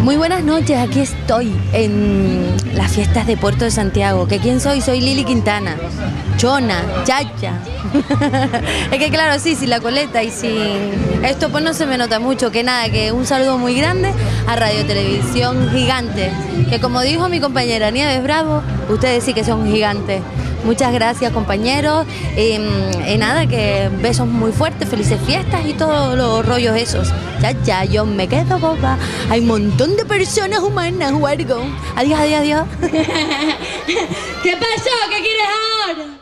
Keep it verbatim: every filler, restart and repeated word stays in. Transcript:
Muy buenas noches, aquí estoy en las fiestas de Puerto de Santiago. ¿Que quién soy? Soy Lili Quintana, chona, chacha. Es que claro, sí, sin la coleta y sin esto pues no se me nota mucho. Que nada, que un saludo muy grande a Radio Televisión Gigante. Que como dijo mi compañera Nieves Bravo, ustedes sí que son gigantes. Muchas gracias, compañeros, y, y nada, que besos muy fuertes, felices fiestas y todos los rollos esos. Ya, ya, yo me quedo boba. Hay un montón de personas humanas o algo. Adiós, adiós, adiós. ¿Qué pasó? ¿Qué quieres ahora?